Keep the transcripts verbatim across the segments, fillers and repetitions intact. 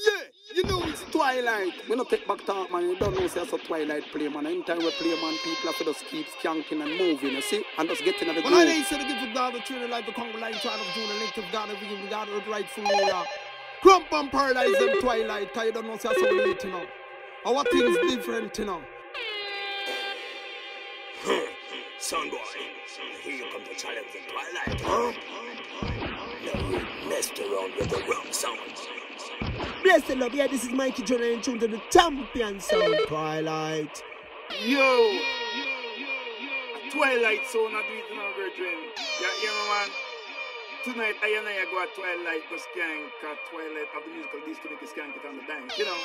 You know it's Twilight. We don't take back talk, man. You don't know say it's a Twilight play, man. Anytime we play, man, people have to just keep skanking and moving, you see? And just getting at the groove. Well, I didn't say the gift of God, the tree, the life, the Congo line, trying to do the length of God, everything we got, the rightful ruler. Crump and paradise them Twilight, because you don't know say it's so late, you know. Our things different, you know. Son boy, here you come to challenge the Twilight, huh? No, you messed around with the wrong sound. Bless the love, yeah, this is Mikey Jonah and tune to the champion sound, Twilight. Yo, Twilight sound, I do it in our virgin. Yeah, you know, man. Tonight, I and I go at Twilight, go skank, at Twilight of the musical disco, make you skank it on the dance, you know.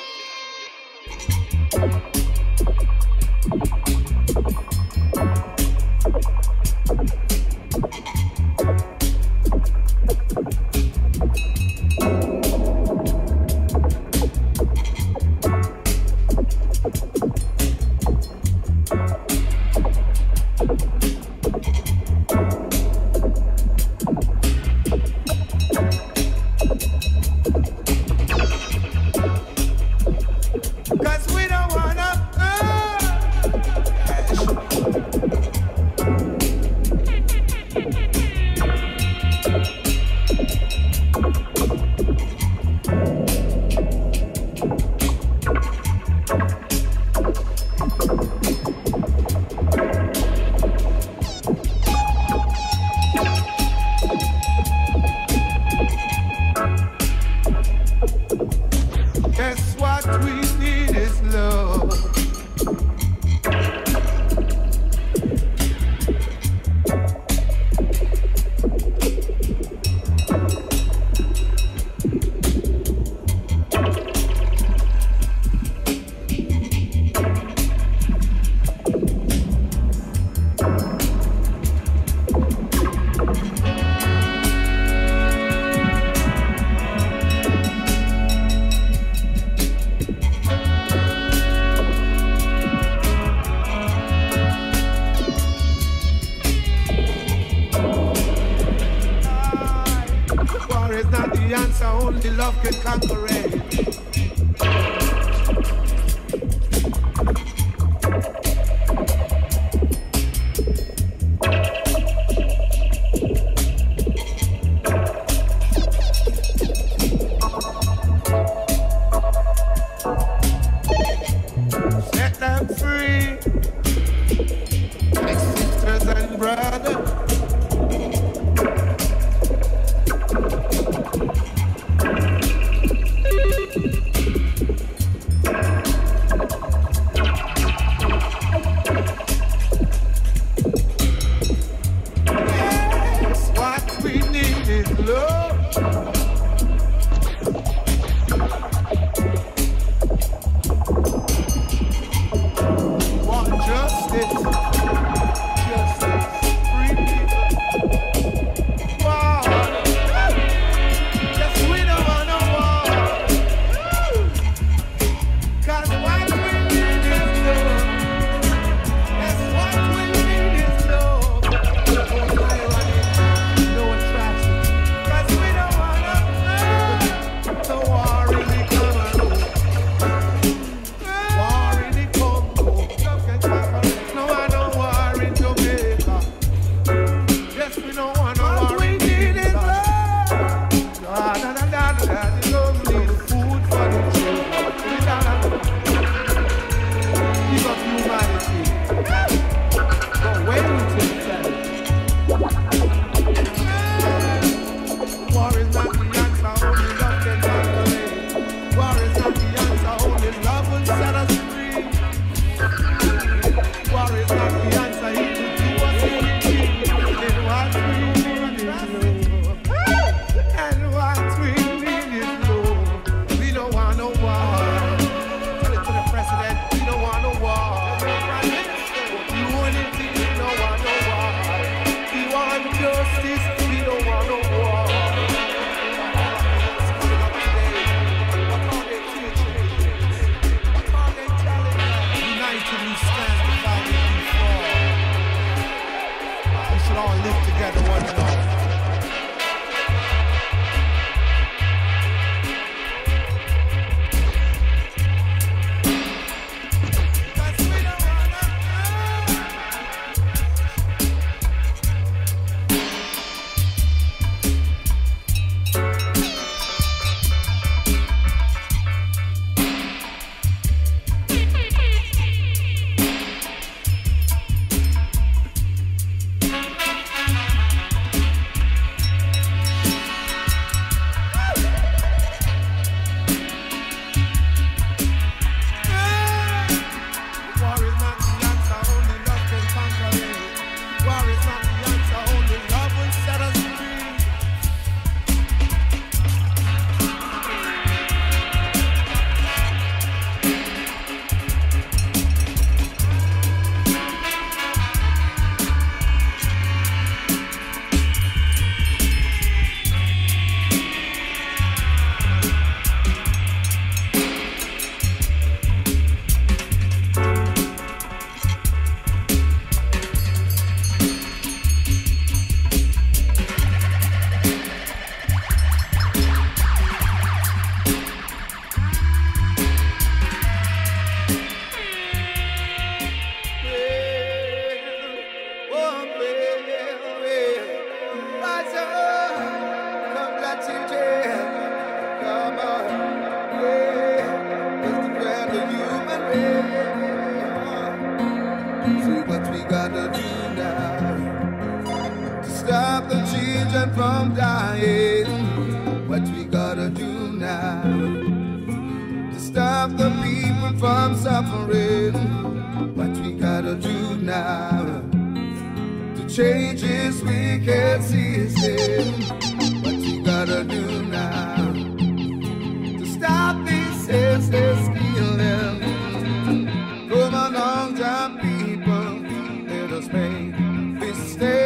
what we gotta do now to stop the people from suffering. What we gotta do now to change this wicked system. What we gotta do now to stop this senseless killing. Come along, John people, let us make this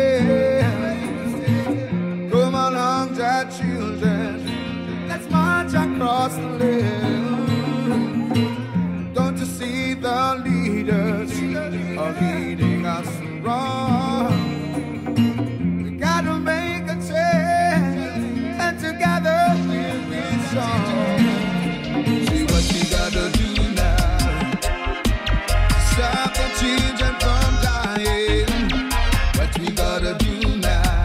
stand. Come along, John children, let's march across the land. Don't you see the leaders are leading us wrong? We gotta make a change, and together we'll be strong. See what we gotta do now, stop the children from dying. What we gotta do now,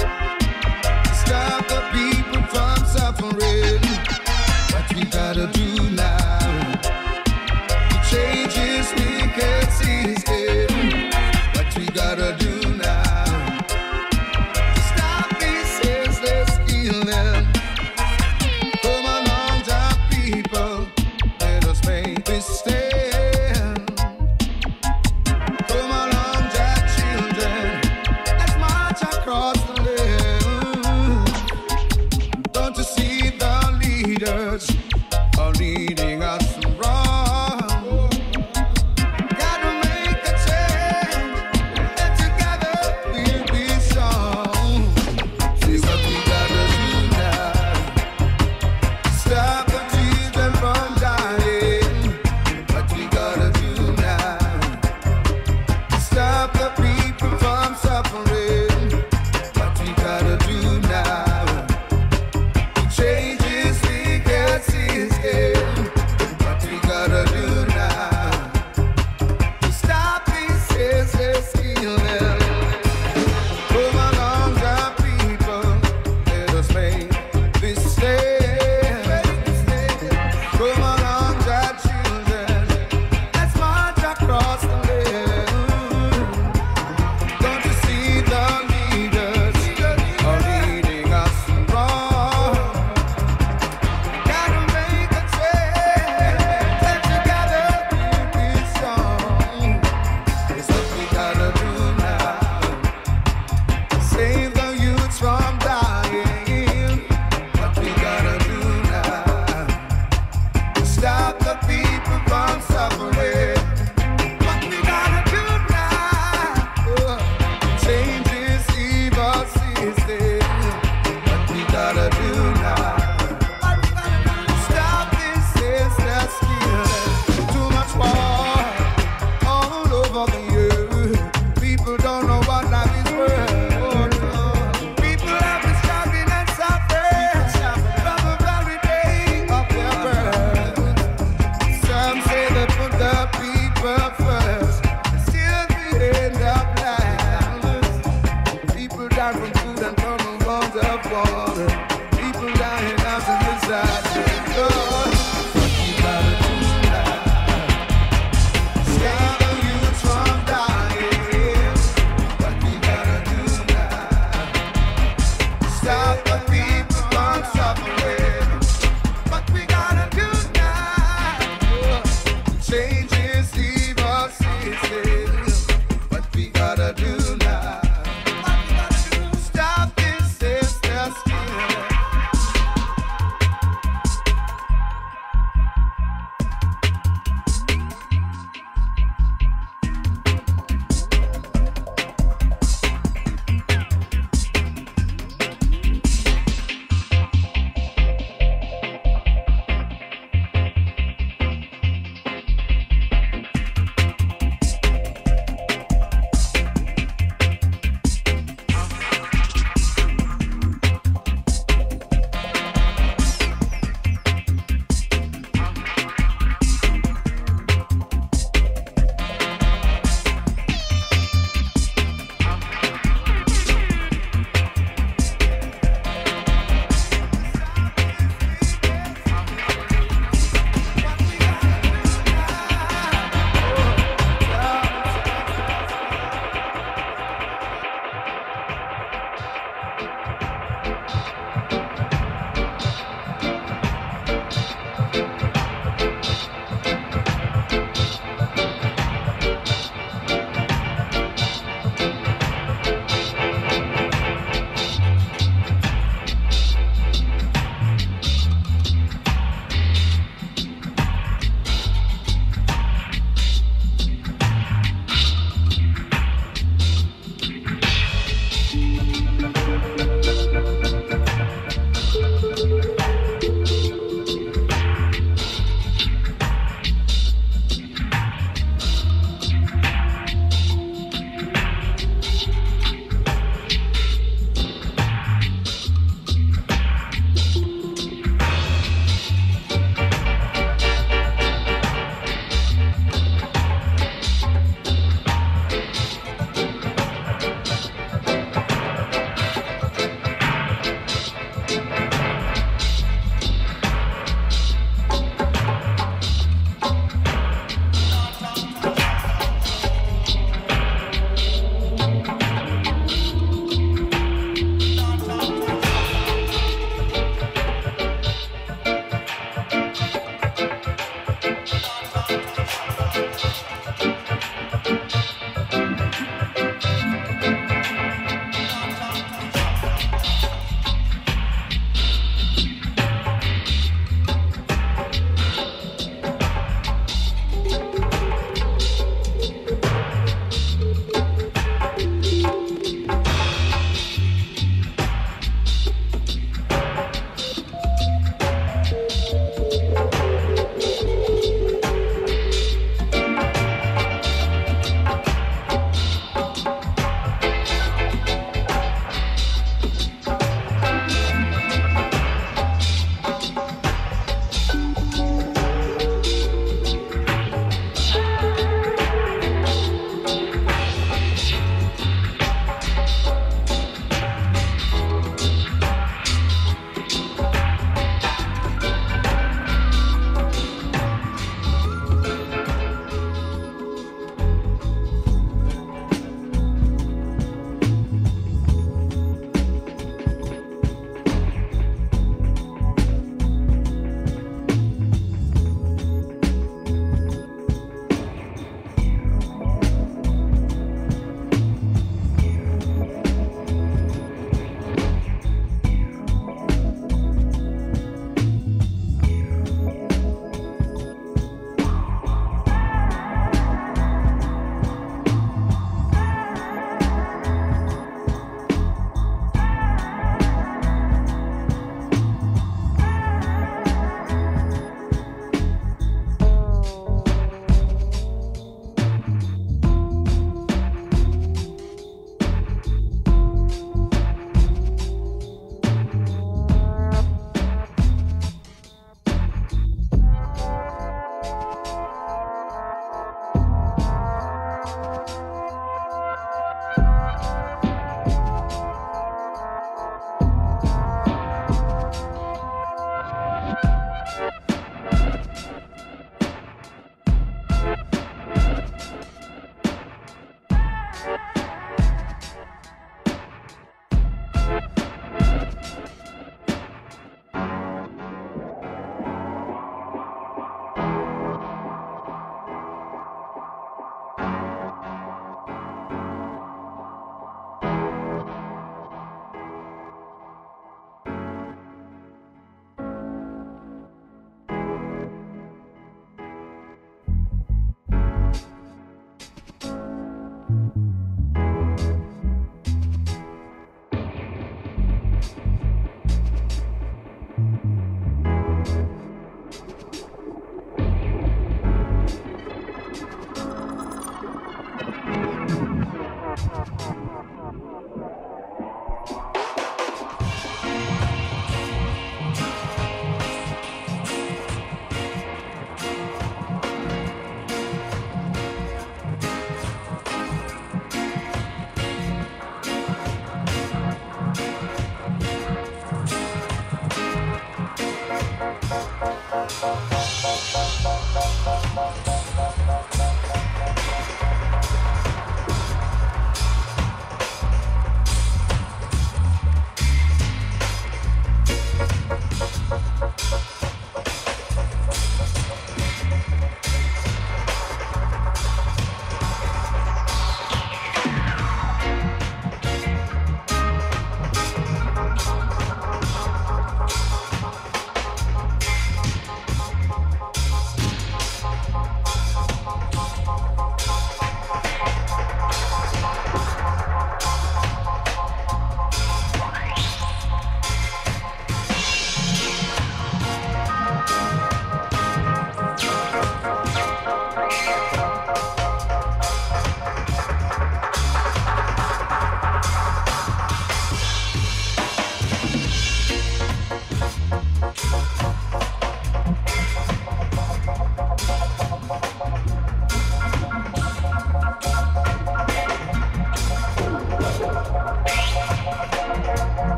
stop the people from suffering. What we gotta do now to change this wicked system. What we gotta do now to stop this senseless killing. Come along, our people, let us make this stand. Come along, our children, let's march across the land. Don't you see the leaders are leading us wrong? Gotta make a change, and together we'll be strong. See what we gotta do now, stop the children from dying. What we gotta do now, stop the people from suffering. What we gotta do now to change this wicked system. What we gotta do now to stop this senseless killing. Come along, our people, let us make this stand. Come along, our children, let's march across the land. Don't you see the leaders are leading us wrong? Gotta make a change, and together we'll be strong. It's what we gotta do now, save the youths from dying. What we gotta do now, stop the people from suffering. What we gotta do now, change this evil system. What we gotta do now, stop this senseless killing. Too much war all over the earth. People don't know what life is worth. People have been struggling and suffering from the very day of their birth. Some say they put the people first, still we end up last. People die from food and from the wounds of water. People dying out in this side. Lord, what we gotta do now, stop the youth from dying. What we gotta do now, stop the people from suffering. What we gotta do now to change this evil system. What we gotta do now, stop this senseless killing.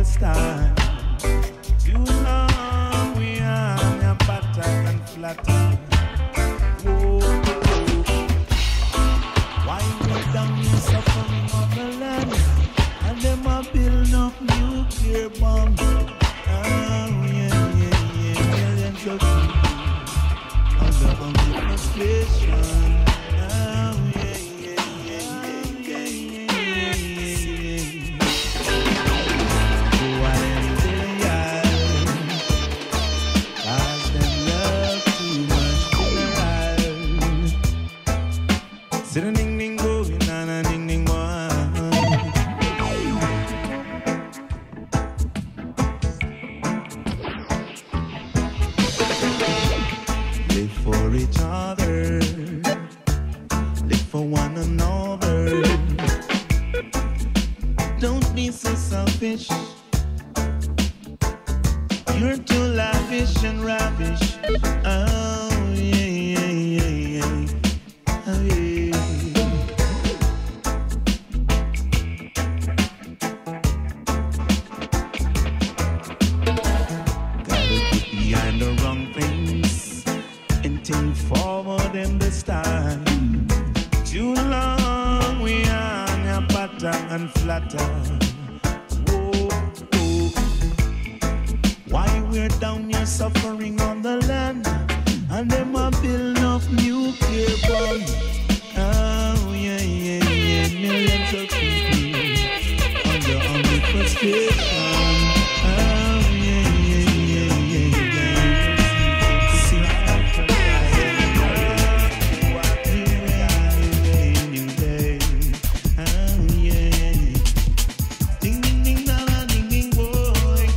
style. Too long we are your butter and flatter. Whoa, why we down here suffering on the land? And them a build up nuclear bombs. Oh yeah, yeah, yeah, millions of people under hungry frustration. You're too lavish and ravish. Oh yeah, yeah, yeah, yeah. Oh yeah. Gotta get behind the wrong things and think forward in this time. Too long we on your butter and flatter. Why we're down here suffering on the land, and them a build up nuclear bombs. Oh yeah, yeah, yeah, millions of people under under frustration. Oh yeah, yeah, yeah, yeah, yeah. See, what we are in new day. Oh yeah, ding ding ding da da ding ding boy.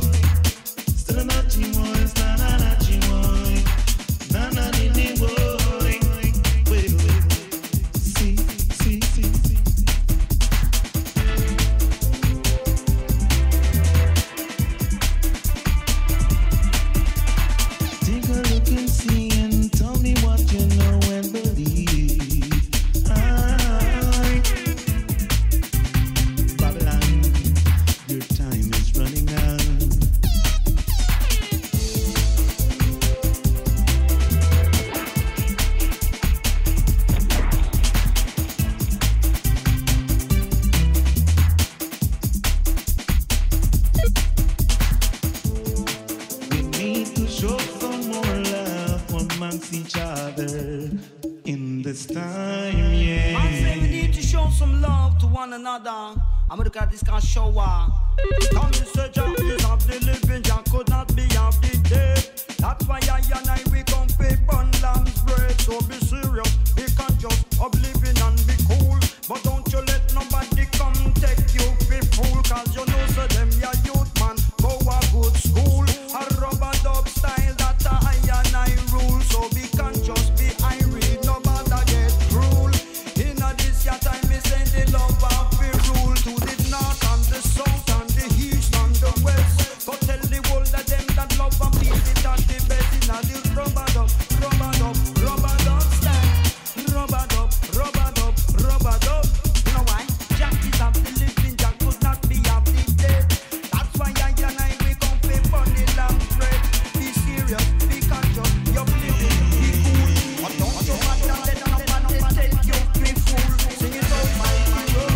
Each other in this time, yeah. I say we need to show some love to one another. I'm gonna look at this kind of show. Come and say Jah is of the living, Jah could not be of the dead. That's why I and I we come pay bun lamb's bread. So be serious, be conscious of living and be cool. But don't you let nobody come take you be fool. Cause you know so them ya youth man go a good school. A rubber dub style that I and I rule. So be conscious, be irate, no matter get cruel. In a this your time me send the love of the rule to the north and the south and the east and the west. Go tell the world that them that love and peace it and the best in a the rubber dub, rubber dub, rubber dub style. Rubber dub, rubber dub, rubber dub. You know why? Jack is of the living, Jack could not be of the dead. That's why I and I we come pay bunny lamb bread. Be serious, be conscious, you're living, be cool. But don't you want to let nobody take you be fool. Sing it out, my road.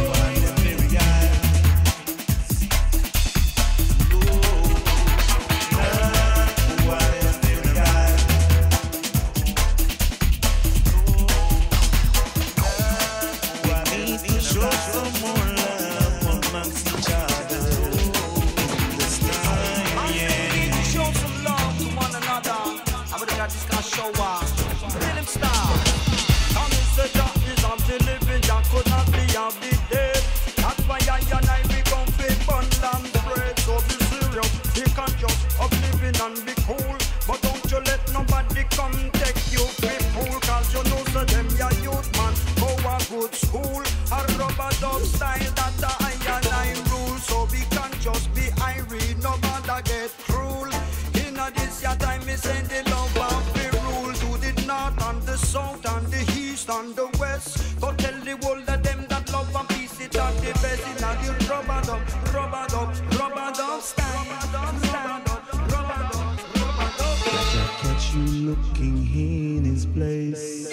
Show some more love amongst each other in this time, yeah. We need to show some love to one another. I'm gonna got this kind of show up. Rhythm star. Come and say Jah is of the living, Jah could not be of the dead. That's why I and I we come pay bun lamb bread. So be serious, be conscious of living and be cool. But don't you let nobody come take you be fool. Cause you know so them ya youth man go a good school. A rubber dub style that I and I rule. So be conscious, be irate, no matter get cruel. In a this your time me send the love of the rule to the north and the south and the east and the west. Go tell the world that them that love and peace it are the best. In a the rubber dub, rubber dub, rubber dub style. Catch you looking in his place.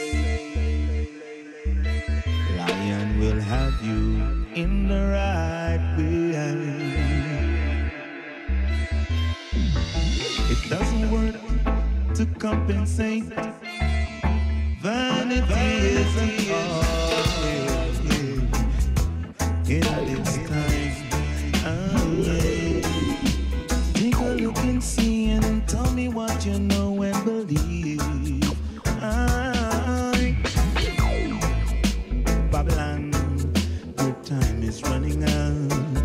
Lion will have you in the right way. It doesn't work to compensate. Vanity is an art in its time. Oh, yeah. Take a look and see and tell me what you know and believe. I, Babylon, your time is running out.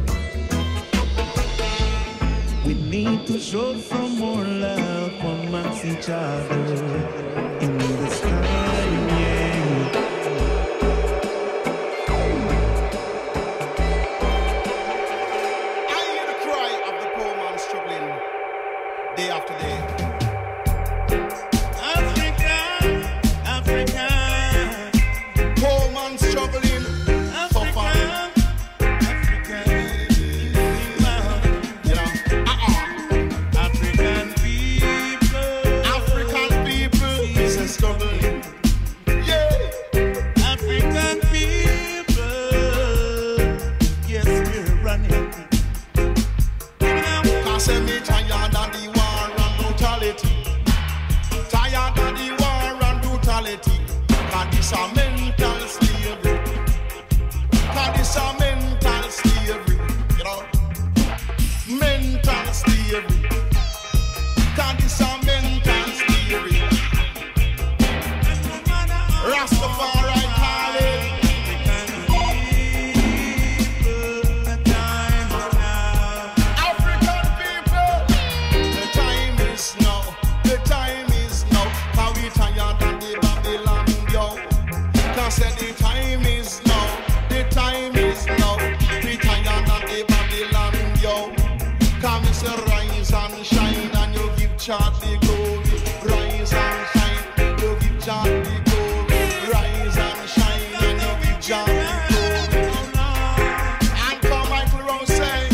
We need to show some more love amongst each other in this time, yeah. I hear the cry of the poor man struggling day after day. Africa, Africa, Poor man struggling for fun. Africa, You know, uh-uh. African people, African people is a struggling. Yeah. African people, yes, we're running. Cause me tired of the war and brutality. Tired of the war and brutality. Cause this a mental slavery. Cause this a mental slavery. You know, mental slavery. Cause this a mental slavery. Rastafari calling. African people, the time is now. The time is now. How we tired of the Babylon, yo. Cause the time is now. The time is now. We tired of the Babylon, yo. Come say rise and shine and you give God the glory. Rise and shine, you give God the glory. Rise and shine and you give God the glory. And come Michael Rose say,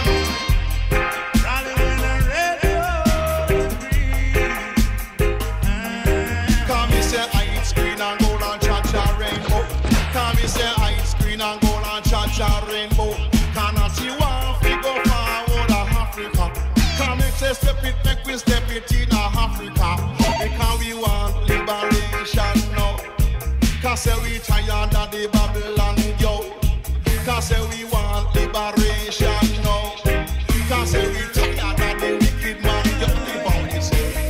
come me say ice green and gold and cha-cha rainbow. Come me say ice green and gold and cha-cha rainbow. Cannot you want to go forward to Africa? Come me say step it, make we step it in Africa. Because we want liberation now. Cause say we tired of the Babylon, yo. Cause say we want liberation now. Cause say we tired of the wicked man, yo. The bounty say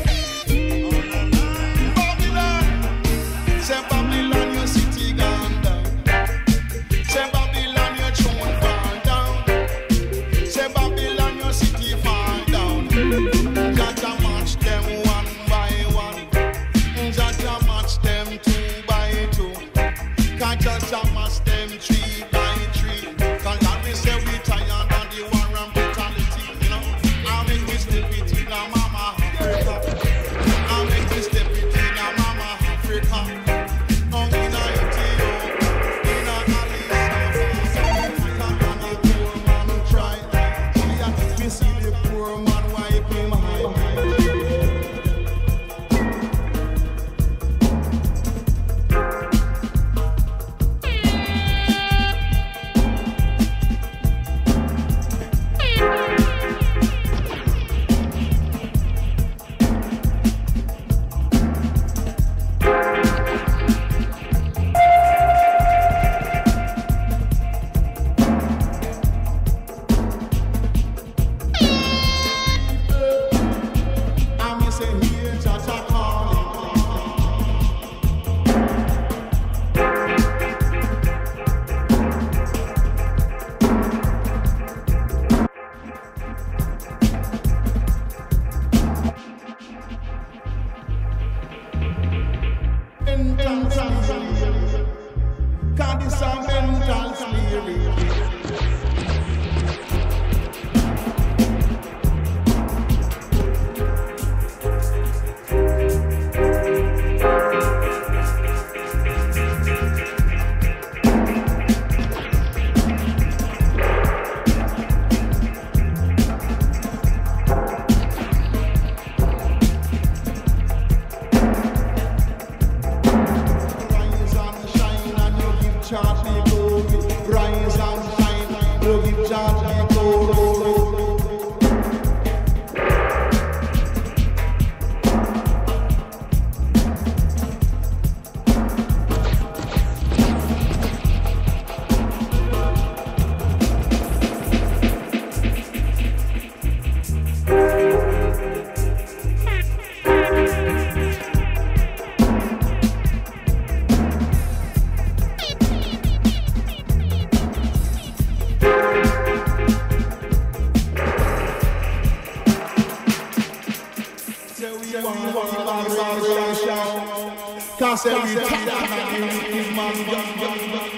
Babylon, say Babylon, your city gone down. Say Babylon, your throne fall down. Say Babylon, your city fall down. Jaja match them one by one. Jaja match them two by two. Cause Jaja match them three by three. Cause like we say we tired of the war and brutality, you know. I make we step it in a mama Africa. I make we step it in a mama Africa. No in a Ethiopia, in a Addis Ababa. And the poor man try. We see the poor man wipe him high. Rasta we tap and the man gun.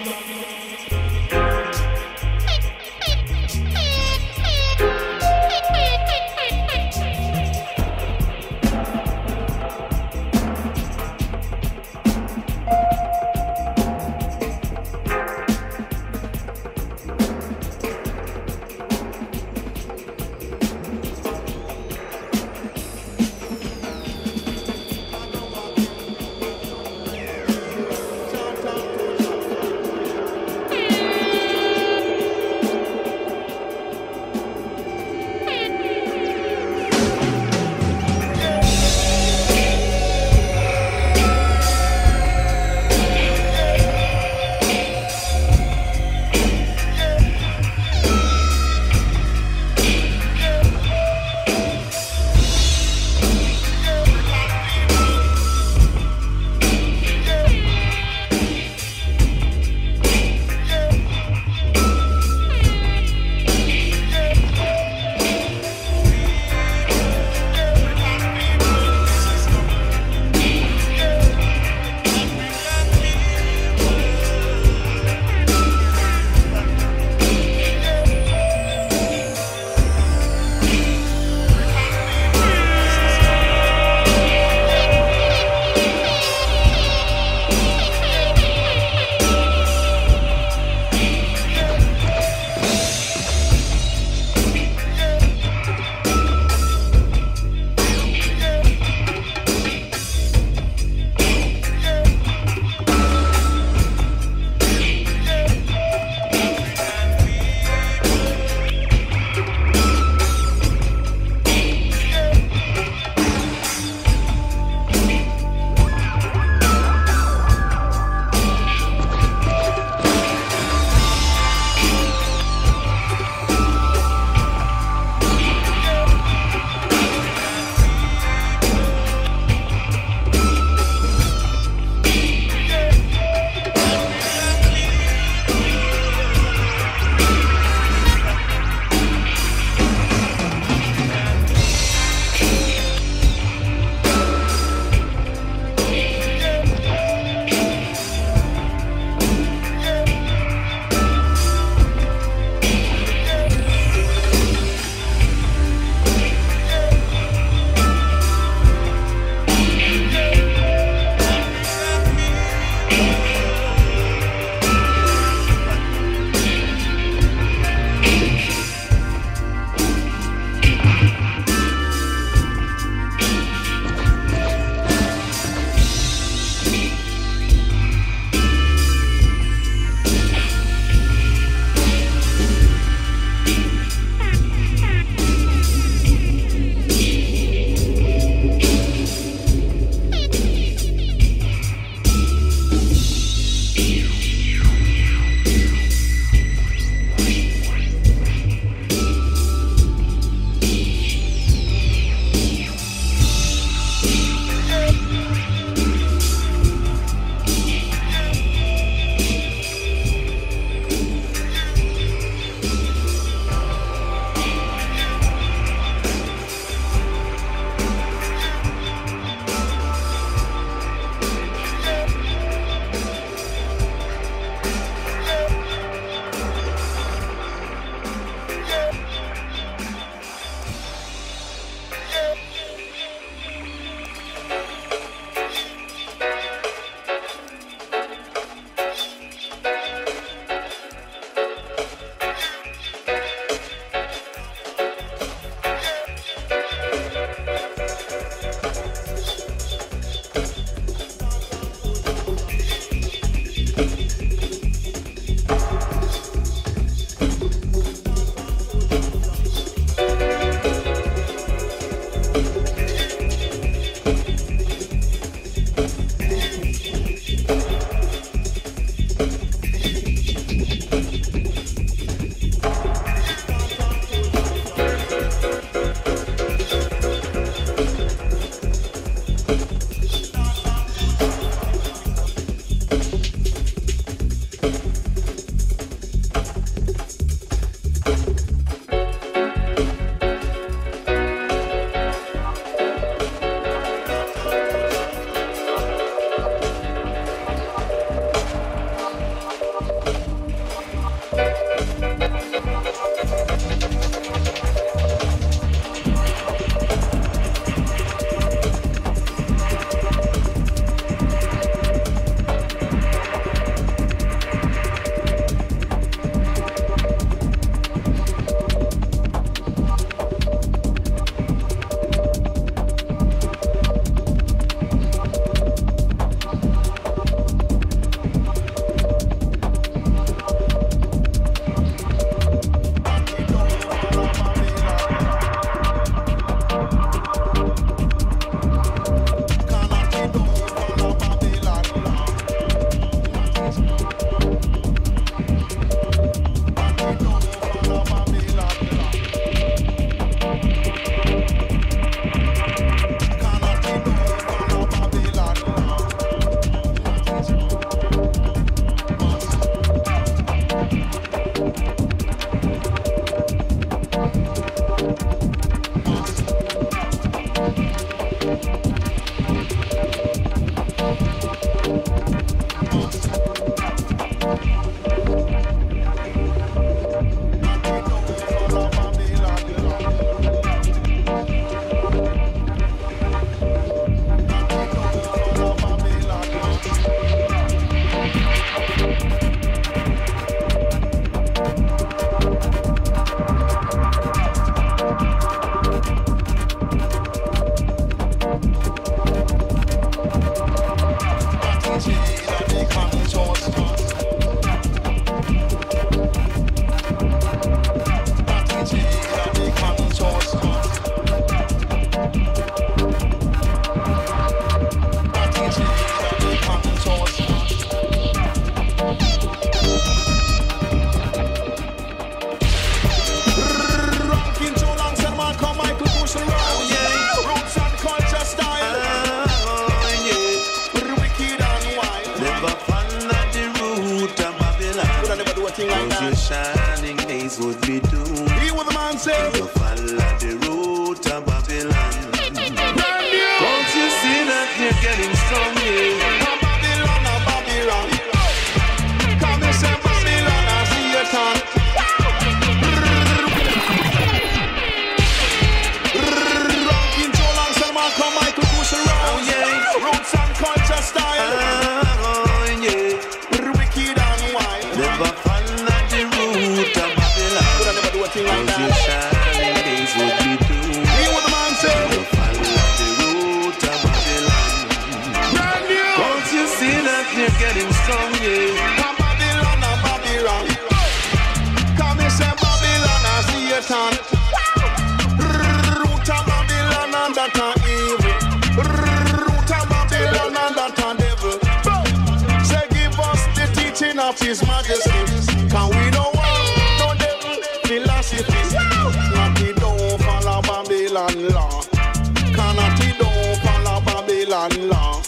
His Majesty, can we know no devil philosophy? Not he don't follow Babylon law. Cannot he don't follow Babylon law?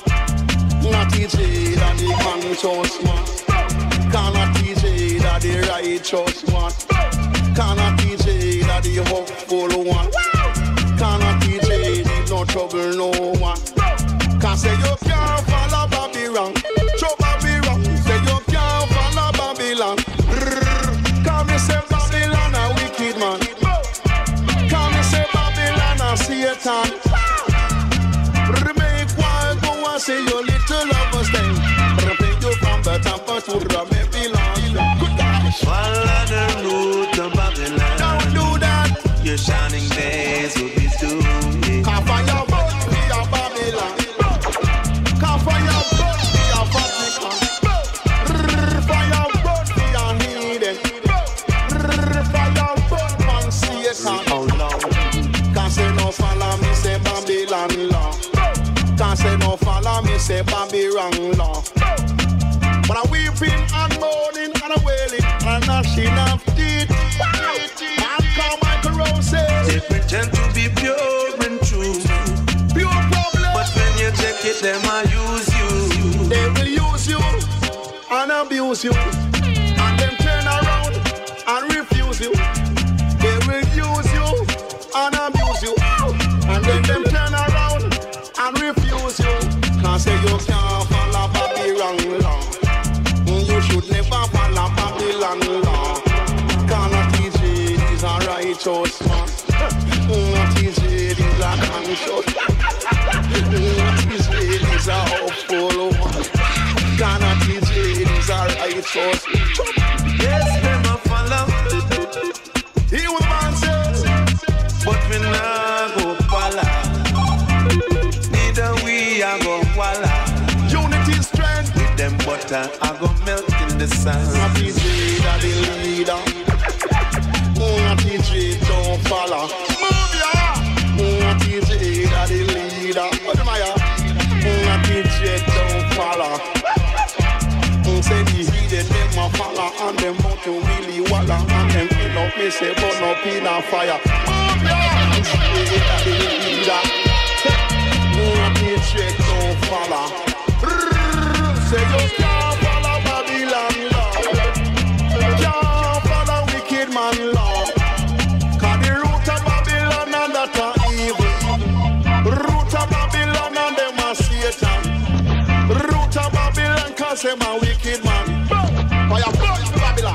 Not he say that the conscious one. Cannot he say that the righteous one. Cannot he say that the hopeful one. Cannot he say the no trouble no one. Can say you can't follow Babylon. Show Babylon. Say you can't follow Babylon. Come me say Babylon a wicked man. Come me say Babylon a Satan. Make one go and say your little lovers thing. Bring you from the temple to the Babylon. Follow the route to Babylon. Don't do that. Your shining days will be soon. Come for your boat, be a Babylon. Come for your boat, be a Vatican. For your boat, be a heathen. For your boat, man, Satan. How long? Can't say no follow me, say Babylon law. Can't say no follow me, say Babylon law. But I'm weeping and mourning and I'm wailing and gnashing of teeth. And come Michael Rose says they pretend to be pure and true. Pure problem. But when you check it, them I use you. They will use you and abuse you. And them turn around and refuse you. They will use you and abuse you. And then them turn around and refuse you. Can't say you can't follow Babylon law. You should never follow Babylon law. Cannot teach it is a righteous man. Not teach it is a conscious. Not teach it is a hopeful one. Cannot teach it is a righteous. Yes, them a follow. Hear what the man says. But we not go follow. Neither we a go walla. Unity strength. With them butter I go melt in the sun. Not teach it that the leader. Not teach it don't follow. Move ya. Not teach it that the leader. What am I? Not teach it don't follow. Say the heathen them a follow and them out to really walla and them end up me say burn up in a fire. Move ya. Teach it that the leader. Not teach it don't follow. Say you can't follow Babylon law. Can't follow wicked man law. Cause the root of Babylon and that are evil. Root of Babylon say my wicked man. Fire burn to Babylon.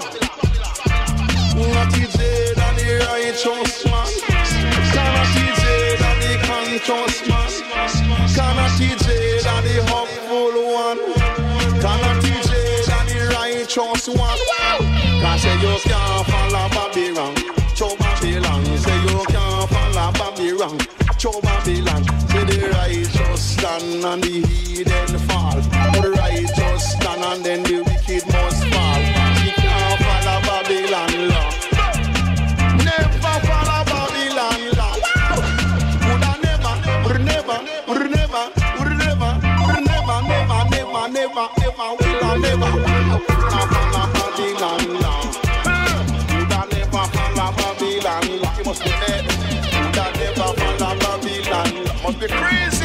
Not T J than the righteous man. Not T J than the conscious man. Not T J than the hopeful one. Not T J than the righteous one. Cause say you can't follow Babylon. Show Babylon. Say you can't follow Babylon. Show Babylon. Say the righteous stand and the heathen fall. The righteous stand and then the wicked must fall. She can't follow Babylon law. Never follow Babylon law. Woulda never, would never, would never, would never, would never, never, never, never, ever, will never follow Babylon law. Woulda never follow Babylon law. You must be dead. Woulda never follow Babylon law. Must be crazy.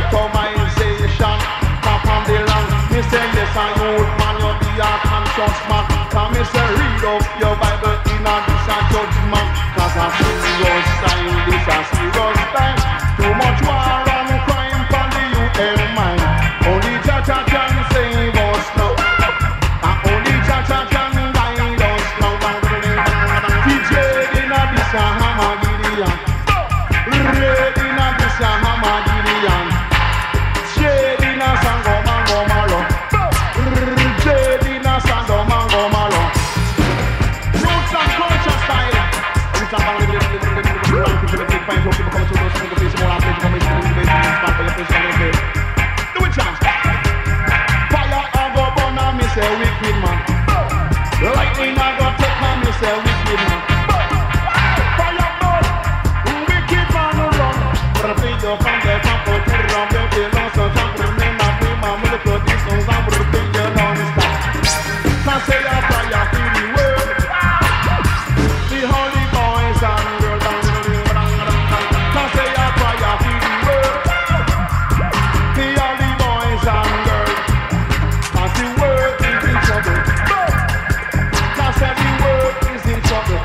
ghettoization, top on the land. Me say yes, I youth man, you be a conscious man. Come me say read up your Bible in a this a judgment. Cause a serious time, this a serious time. Too much war and crime for the youth and mind. Only Jah Jah can save us now. And only Jah Jah can guide us now. D J in a this a hammer Gideon. Red in a this a hammer Gideon. Shade in a sango mango malo. Jade in a sango mango malo. Roots and culture style. Every time I'm living, living, living, living, living, living, people take fine, people come to those people face more and come into the base and stand for your face and live. Do it, chance. Fire I go burn and me say wicked man. Lightning I go take and me say wicked man. Fire burn, wicked man run. But if you find the camp out to run, they will not so jump for me now. Me man will look at this songs and will think you don't stop. Can say a fire for the world. The holy boys and girls. Can say a fire for the world. The holy boys and girls. Cause the world is in trouble. Can say the world is in trouble.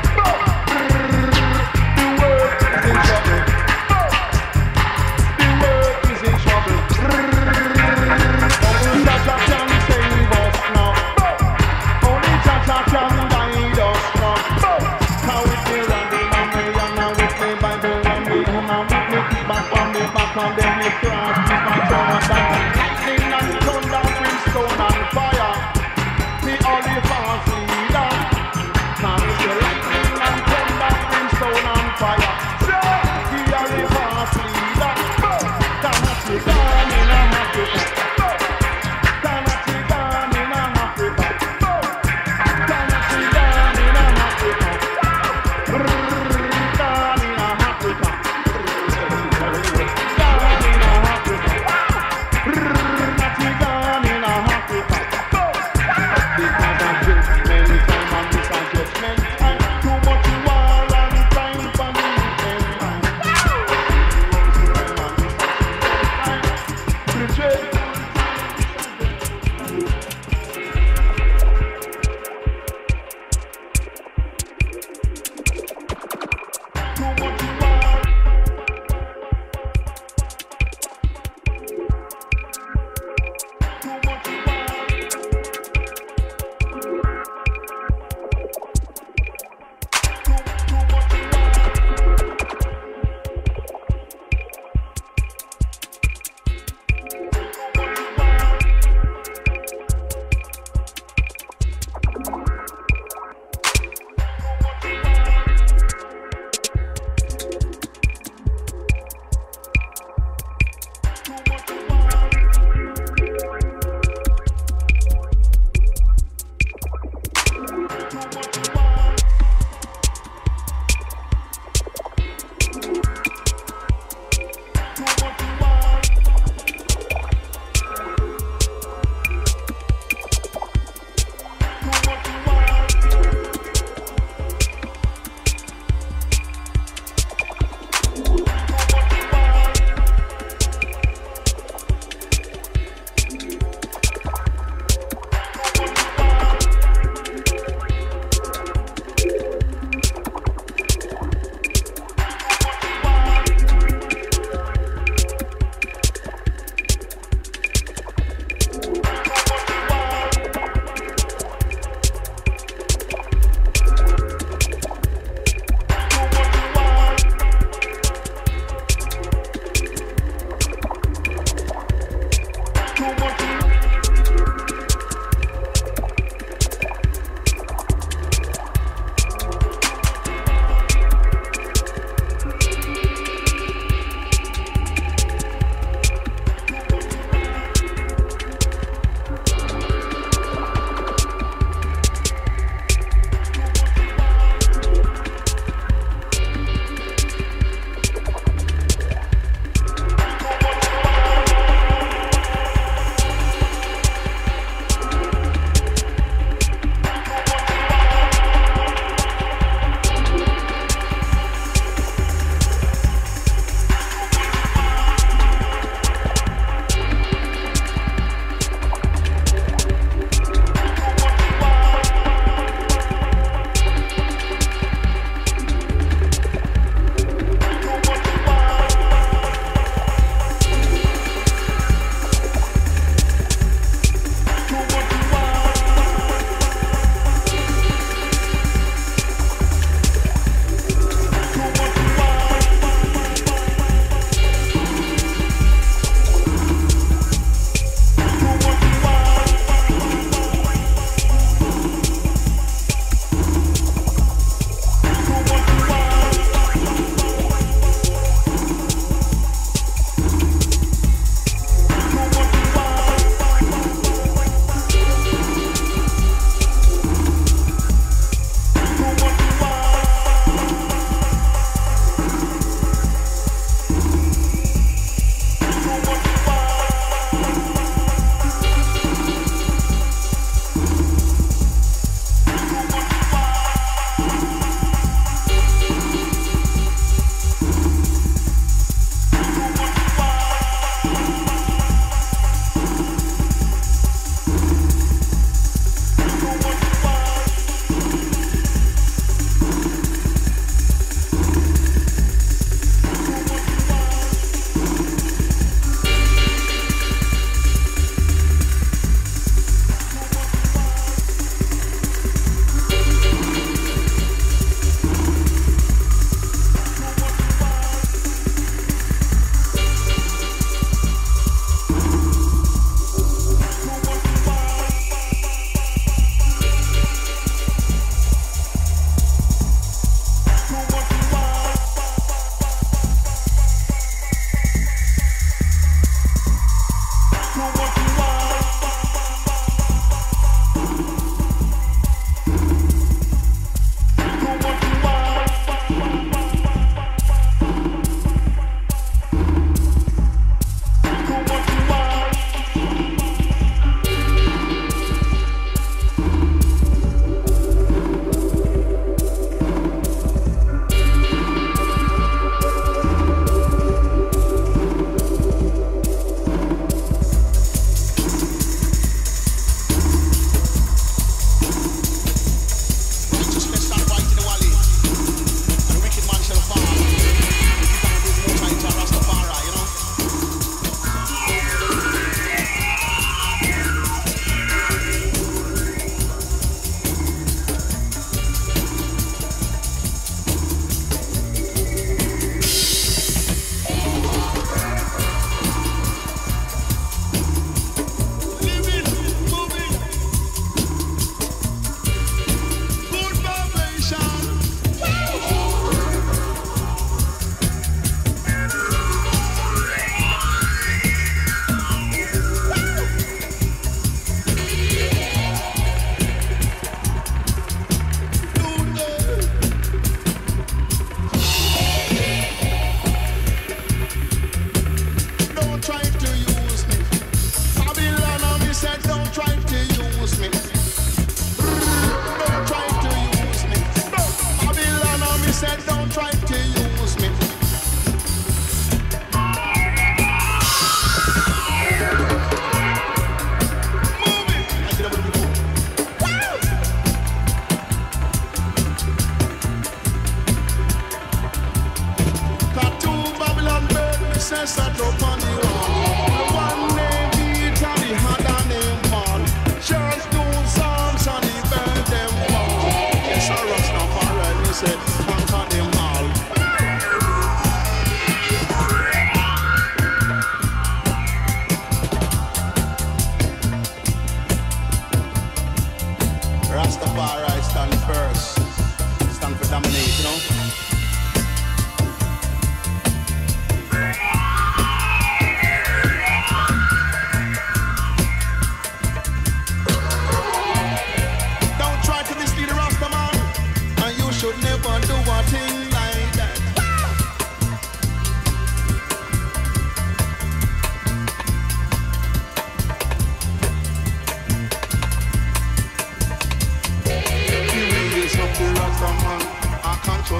The world is in trouble. The world is in trouble. Only Jah Jah can save us now. Only Jah Jah can guide us now. Now with me running and me and now with me Bible and me and now with me back on me back on them me cross me back on and lightning and thunder, brimstone and fire. Me only fast leader. Now me say lightning and thunder, brimstone and fire. Me only fast leader. Cannot be gone in Africa. Cannot be gone in Africa. Cannot be gone in Africa. Gone in Africa. Gone in Africa. Not be gone in Africa. Because of judgment time and this a judgment time. Too much war and crime for the weekend time. Preach too much war. Too much war.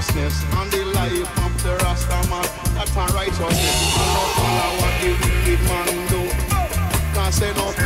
righteousness and the life of the Rasta man. That's a righteousness. And no follow what the wicked man do. Cause say no